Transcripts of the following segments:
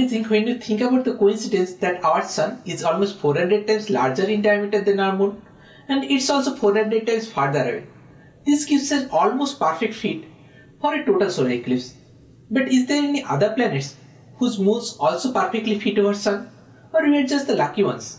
amazing when you think about the coincidence that our Sun is almost 400 times larger in diameter than our Moon, and it's also 400 times farther away. This gives us almost perfect fit for a total solar eclipse. But is there any other planets whose moons also perfectly fit our Sun, or we are just the lucky ones?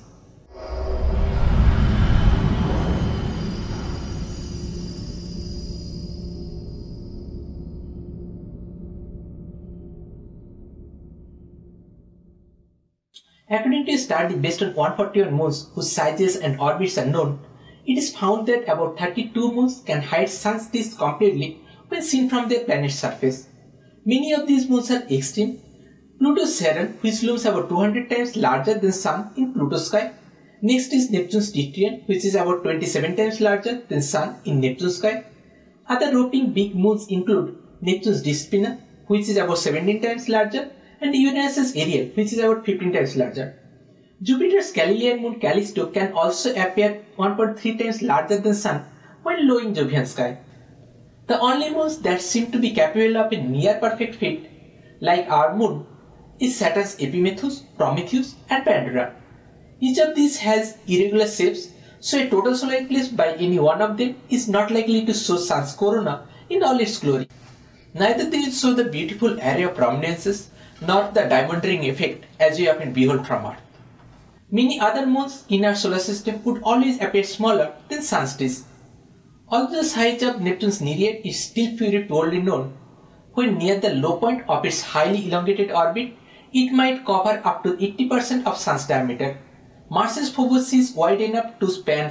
According to a study based on 141 moons whose sizes and orbits are known, it is found that about 32 moons can hide Sun's disk completely when seen from their planet's surface. Many of these moons are extreme. Pluto's Charon, which looms about 200 times larger than Sun in Pluto's sky. Next is Neptune's Dictyon, which is about 27 times larger than Sun in Neptune's sky. Other roping big moons include Neptune's Despina, which is about 17 times larger, and Uranus's Ariel, which is about 15 times larger. Jupiter's Galilean moon Callisto can also appear 1.3 times larger than Sun when low in Jovian sky. The only moons that seem to be capable of a near perfect fit, like our moon, is Saturn's Epimetheus, Prometheus, and Pandora. Each of these has irregular shapes, so a total solar eclipse by any one of them is not likely to show Sun's corona in all its glory. Neither will it show the beautiful array of prominences nor the diamond ring effect as we often behold from Earth. Many other moons in our solar system would always appear smaller than Sun's disk. Although the size of Neptune's Nereid is still very poorly known, when near the low point of its highly elongated orbit, it might cover up to 80% of Sun's diameter. Mars's Phobos is wide enough to span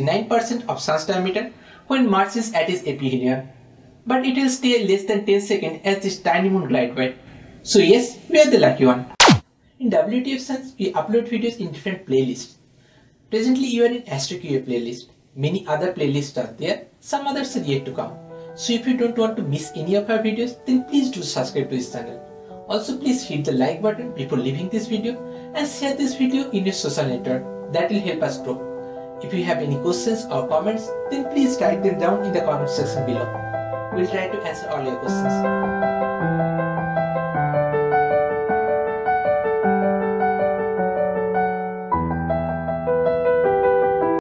69% of Sun's diameter when Mars is at its aphelion, but it will stay less than 10 seconds as this tiny moon glides by. So yes, we are the lucky one. In WTF Science, we upload videos in different playlists. Presently you are in Astro-QA playlist. Many other playlists are there, some others are yet to come. So if you don't want to miss any of our videos, then please do subscribe to this channel. Also please hit the like button before leaving this video and share this video in your social network. That will help us grow. If you have any questions or comments, then please write them down in the comment section below. We'll try to answer all your questions.